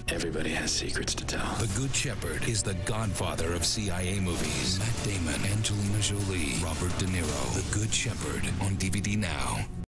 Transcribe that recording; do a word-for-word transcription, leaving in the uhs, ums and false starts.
Everybody has secrets to tell. The Good Shepherd is the godfather of C I A movies. Matt Damon, Angelina Jolie, Robert De Niro. The Good Shepherd on D V D now.